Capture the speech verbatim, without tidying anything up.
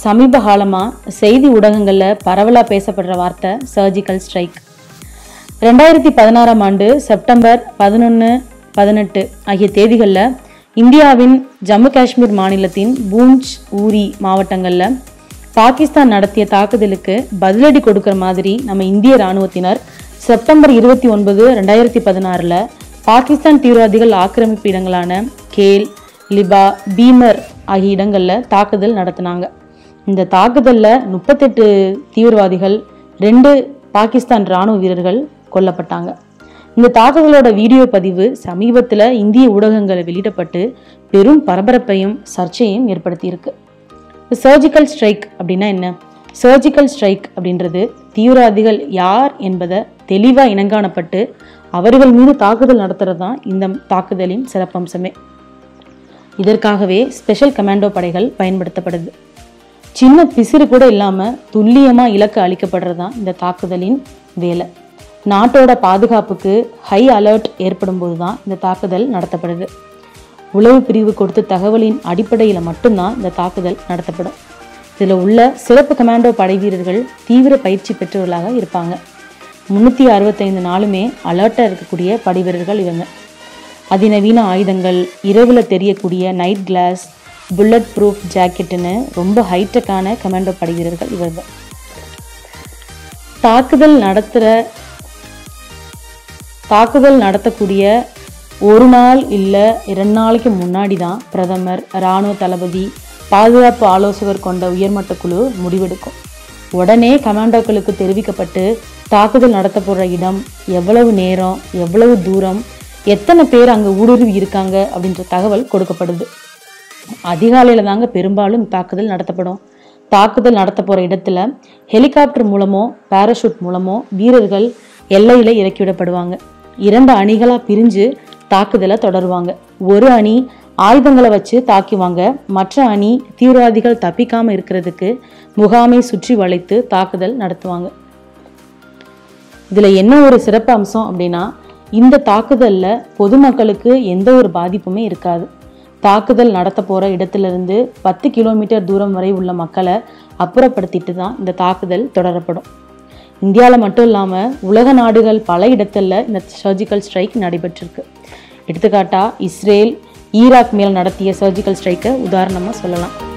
சமீப காலமாக செய்தி ஊடகங்களில் பரவலாக பேசப்படுற வார்த்தை சர்ஜிக்கல் ஸ்ட்ரைக். ரெண்டாயிரத்தி பதினாறாம் ஆண்டு செப்டம்பர் பதினொன்று பதினெட்டு ஆகிய தேதிகளில் இந்தியாவின் ஜம்மு காஷ்மீர் மாநிலத்தின் பூஞ்ச் ஊரி மாவட்டங்களில் பாகிஸ்தான் நடத்திய தாக்குதலுக்கு பதிலடி கொடுக்குற மாதிரி நம்ம இந்திய இராணுவத்தினர் செப்டம்பர் இருபத்தி ஒன்பது ரெண்டாயிரத்தி பதினாறில் பாகிஸ்தான் தீவிரவாதிகள் ஆக்கிரமிப்பு இடங்களான கேல், லிபா, பீமர் ஆகிய இடங்களில் தாக்குதல் நடத்தினாங்க. இந்த தாக்குதலில் முப்பத்தெட்டு தீவிரவாதிகள், ரெண்டு பாகிஸ்தான் இராணுவ வீரர்கள் கொல்லப்பட்டாங்க. இந்த தாக்குதலோட வீடியோ பதிவு சமீபத்தில் இந்திய ஊடகங்களில் வெளியிடப்பட்டு பெரும் பரபரப்பையும் சர்ச்சையும் ஏற்படுத்தியிருக்கு. சர்ஜிக்கல் ஸ்ட்ரைக் அப்படின்னா என்ன? சர்ஜிக்கல் ஸ்ட்ரைக் அப்படின்றது தீவிரவாதிகள் யார் என்பதை தெளிவாக இனங்காணப்பட்டு அவர்கள் மீது தாக்குதல் நடத்துறது தான் இந்த தாக்குதலின் சிறப்பம்சமே. இதற்காகவே ஸ்பெஷல் கமாண்டோ படைகள் பயன்படுத்தப்படுது. சின்ன பிசிறு கூட இல்லாமல் துல்லியமாக இலக்கு அளிக்கப்படுறது தான் இந்த தாக்குதலின் வேலை. நாட்டோட பாதுகாப்புக்கு ஹை அலர்ட் ஏற்படும் போது தான் இந்த தாக்குதல் நடத்தப்படுது. உளவு பிரிவு கொடுத்த தகவலின் அடிப்படையில் மட்டும்தான் இந்த தாக்குதல் நடத்தப்படும். இதில் உள்ள சிறப்பு கமாண்டோ படை வீரர்கள் தீவிர பயிற்சி பெற்றவர்களாக இருப்பாங்க. முன்னூற்றி அறுபத்தைந்து நாளுமே அலர்ட்டாக இருக்கக்கூடிய படை வீரர்கள் இவங்க. அதிநவீன ஆயுதங்கள், இரவில் தெரியக்கூடிய நைட் கிளாஸ், புல்லட் ப்ரூஃப் ஜாக்கெட்டுன்னு ரொம்ப ஹைடெக்கான கமாண்டோ படை வீரர்கள் இவர்கள். தாக்குதல் நடத்துகிற தாக்குதல் நடத்தக்கூடிய ஒரு நாள் இல்லை இரண்டு நாளைக்கு முன்னாடி தான் பிரதமர், இராணுவ தளபதி, பாதுகாப்பு ஆலோசகர் கொண்ட உயர்மட்ட குழு முடிவெடுக்கும். உடனே கமாண்டோக்களுக்கு தெரிவிக்கப்பட்டு தாக்குதல் நடத்த போகிற இடம், எவ்வளவு நேரம், எவ்வளவு தூரம், எத்தனை பேர் அங்கே ஊடுருவி இருக்காங்க அப்படின்ற தகவல் கொடுக்கப்படுது. அதிகாலையில் தாங்க பெரும்பாலும் தாக்குதல் நடத்தப்படும். தாக்குதல் நடத்த போகிற இடத்துல ஹெலிகாப்டர் மூலமோ பேராஷூட் மூலமோ வீரர்கள் எல்லையில் இறக்கிவிடப்படுவாங்க. இரண்டு அணிகளாக பிரிஞ்சு தாக்குதலை தொடருவாங்க. ஒரு அணி ஆயுதங்களை வச்சு தாக்குவாங்க, மற்ற அணி தீவிரவாதிகள் தப்பிக்காமல் இருக்கிறதுக்கு முகாமை சுற்றி வளைத்து தாக்குதல் நடத்துவாங்க. இதில் என்ன ஒரு சிறப்பு அம்சம் அப்படின்னா, இந்த தாக்குதலில் பொதுமக்களுக்கு எந்த ஒரு பாதிப்புமே இருக்காது. தாக்குதல் நடத்த போகிற இடத்துலேருந்து பத்து கிலோமீட்டர் தூரம் வரை உள்ள மக்களை அப்புறப்படுத்திட்டு தான் இந்த தாக்குதல் தொடரப்படும். இந்தியாவில் மட்டும் இல்லாமல் உலக நாடுகள் பல இடத்துல இந்த சர்ஜிக்கல் ஸ்ட்ரைக் நடைபெற்றிருக்கு. எடுத்துக்காட்டாக இஸ்ரேல், ஈராக் மேல் நடத்திய சர்ஜிக்கல் ஸ்ட்ரைக்கை உதாரணமாக சொல்லலாம்.